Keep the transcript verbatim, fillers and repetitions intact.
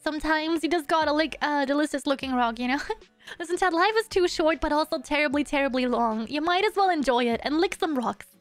Sometimes you just gotta lick a delicious looking rock, you know? Listen, Chad, life is too short, but also terribly, terribly long. You might as well enjoy it and lick some rocks.